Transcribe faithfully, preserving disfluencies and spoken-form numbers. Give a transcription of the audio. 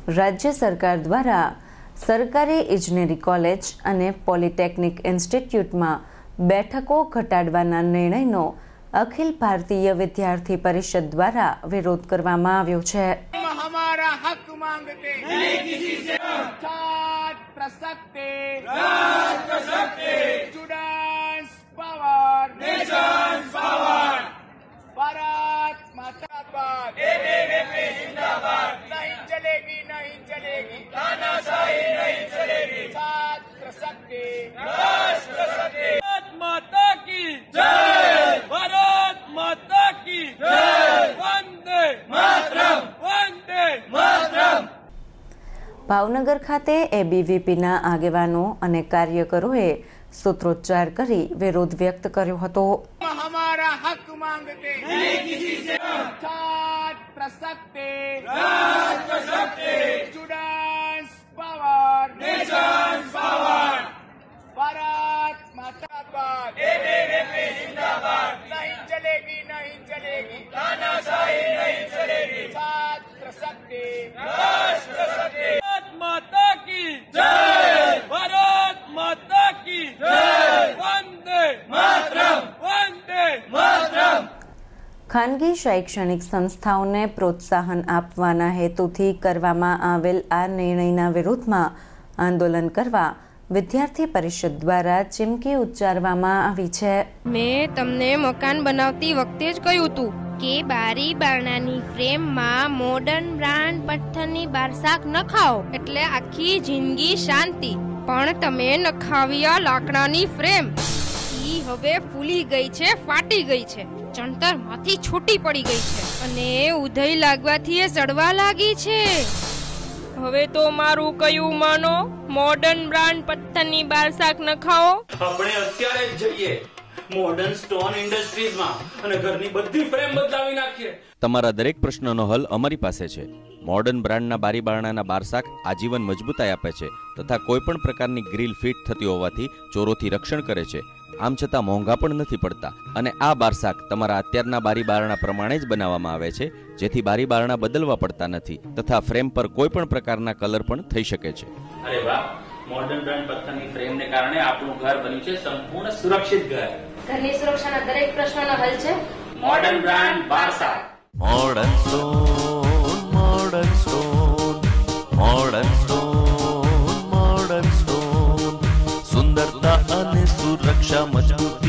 રાજ્ય સરકાર દ્વારા સરકારી ઇજનેરી કોલેજ અને પોલિટેકનિક ઇન્સ્ટિટ્યૂટમાં બેઠકો ઘટાડવાના નિર્ણયનો અખિલ ભારતીય વિદ્યાર્થી પરિષદ દ્વારા વિરોધ કરવામાં આવ્યો છે। हमारा हक मांगते नहीं किसी से छात्र सकते राष्ट्र सकते students power nations power Bharat Mata की जिंदाबाद नहीं चलेगी नहीं चलेगी तानाशाही नहीं चलेगी छात्र सकते राष्ट्र सकते भारत माता की जय भारत माता की जय वंदे मातरम ભાવનગર ખાતે એબીવીપીના આગેવાનો અને કાર્યકરોએ સૂત્રોચ્ચાર કરી વિરોધ વ્યક્ત કર્યો હતો। हमारा हक मांगते नहीं किसी से छात्र सकते राष्ट्र सकते students power nations power Bharat Mata की जिंदाबाद नहीं चलेगी नहीं चलेगी तानाशाही नहीं चलेगी छात्र सकते राष्ट्र सकते भारत माता की जय भारत माता की जय वंदे मातरम वंदे मातरम। ખાનગી શૈક્ષણિક સંસ્થાઓને પ્રોત્સાહન આપવાના હેતુથી કરવામાં આવેલ આ નિર્ણયના વિરોધમાં આંદોલન કરવા વિદ્યાર્થી પરિષદ દ્વારા ચીમકી ઉચ્ચારવામાં આવી છે। મેં તમને મકાન બનાવતી વખતે જ કહ્યું હતું કે બારી બારણાની ફ્રેમમાં મોડર્ન બ્રાન્ડ પથ્થરની બારશાક નખાઓ એટલે આખી જિંદગી શાંતિ, પણ તમે નખાવ્યા લાકડાની ફ્રેમ ઈ હવે ફૂલી ગઈ છે, ફાટી ગઈ છે, ચણતર માંથી છૂટી પડી ગઈ છે અને ઉધઈ લાગવાથી એ સડવા લાગી છે। હવે તો મારું કયું માનો, મોડર્ન બ્રાન્ડ પથ્થરની બારશાક નખાઓ। આપણે અત્યારે જ જઈએ મોડર્ન સ્ટોન ઇન્ડસ્ટ્રીઝમાં અને ઘરની બધી ફ્રેમ બદલાવી નાખીએ। તમારા દરેક પ્રશ્નનો હલ અમારી પાસે છે। મોડર્ન બ્રાન્ડના બારી બારણાના બારશાક આજીવન મજબૂતાઈ આપે છે તથા કોઈ પણ પ્રકારની ગ્રીલ ફિટ થતી હોવાથી ચોરોથી રક્ષણ કરે છે। આમ છતાં મોંઘા પણ નથી પડતા અને આ બારશાક તમારા અત્યારના બારી બારણા પ્રમાણે જ બનાવવામાં આવે છે, જેથી બારી બારણા બદલવા પડતા નથી તથા ફ્રેમ પર કોઈ પણ પ્રકારના કલર પણ થઈ શકે છે। અરે વાહ, મોડર્ન બ્રાન્ડ પથ્થરની ફ્રેમને કારણે આપણું ઘર બન્યું છે સંપૂર્ણ સુરક્ષિત ઘર। ઘરની સુરક્ષાના દરેક પ્રશ્નોનો હલ છે મોડર્ન બ્રાન્ડ બારશાક। Modern stone modern stone modern stone modern stone સુંદરતા અને સુરક્ષા મજબૂતી